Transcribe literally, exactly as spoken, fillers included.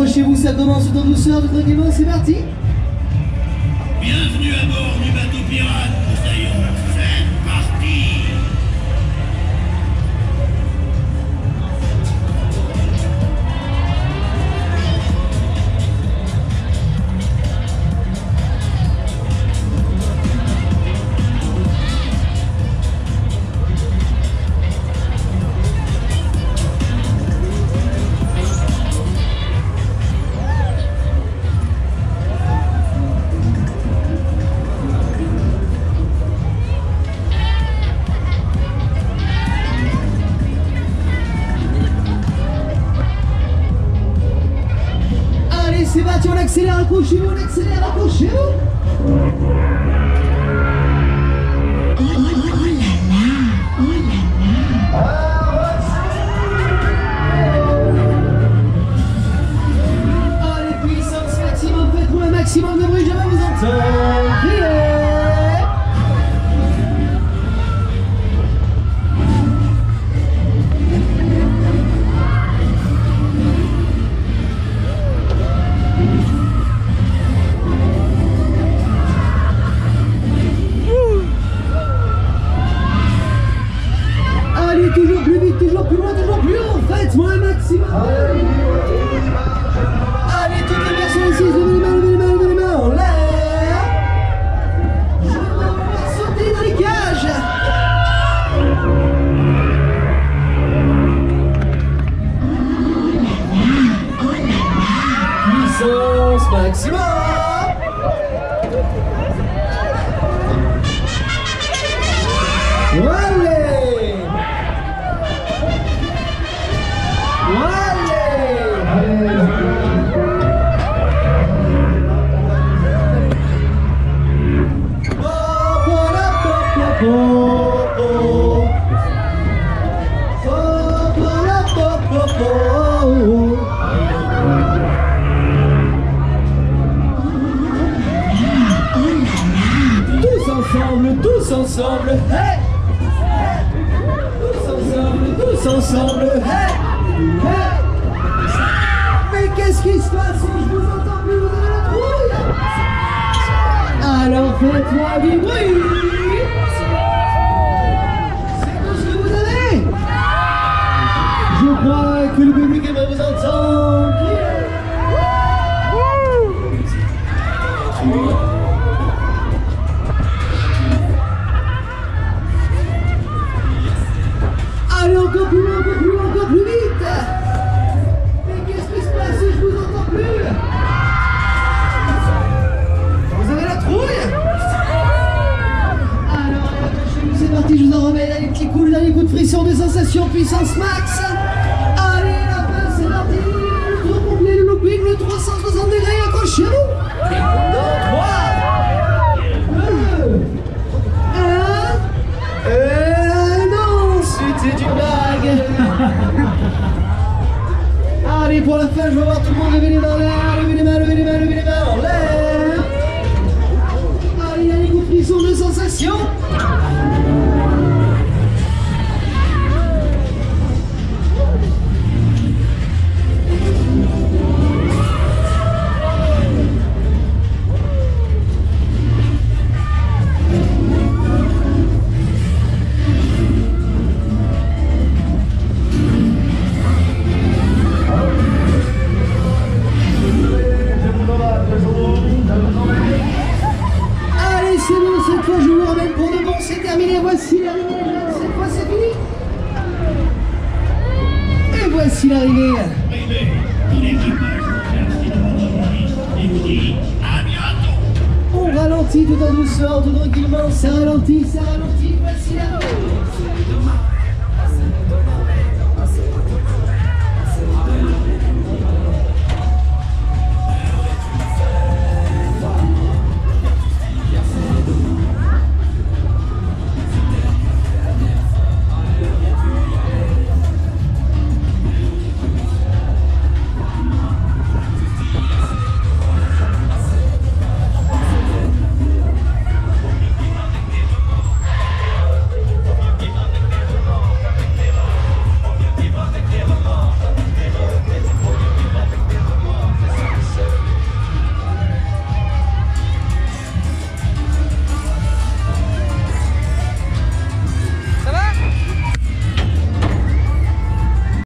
accrochez-vous, ça commence tout en douceur, tout tranquillement, c'est parti. Bienvenue à bord du bateau pirate, Poséidon. C'est parti. C'est parti, on accélère, accrochez-vous, on accélère, accrochez-vous. Oh, oh, oh là là, oh là là. Allez, puissance maximum, faites-moi un maximum de bruit, je vais vous entendre crier. Toujours plus vite, toujours plus loin, toujours plus haut. Faites-moi un maximum. Allez, toutes les personnes ici, levez les mains, levez les mains, levez les mains en l'air. Je vais vous faire sauter dans les cages. Puissance maximum. Allez. Tous ensemble, tous ensemble, hey! Tous ensemble, tous ensemble, hey! Hey! Mais qu'est-ce qui se passe? Je vous entends plus, vous avez la trouille! Alors faites-moi du bruit! C'est tout ce que vous avez! Je crois que le public aimerait vous entendre! Allez, encore plus loin, encore plus loin, encore plus vite! Mais qu'est-ce qui se passe? Je vous entends plus! Vous avez la trouille? Alors, accrochez-vous, c'est parti, je vous en remets les petits coups, le dernier coup de frisson de sensation, puissance max! Allez, la fin, c'est parti! Le tour complet, le looping, le trois cent soixante degrés, accrochez-vous! Dans trois, deux, un, et non, c'était une blague! Allez, pour la fin, je veux voir tout le monde lever les mains en l'air, lever les mains, lever les mains, lever les mains en l'air! Allez, il y a les coups de frisson de sensation! Allez, c'est bon, cette fois je vous ramène pour de bon, c'est terminé, voici l'arrivée, cette fois c'est fini. Et voici l'arrivée. On ralentit tout en douceur, tout tranquillement, ça ralentit, ça ralentit, voici l'arrivée.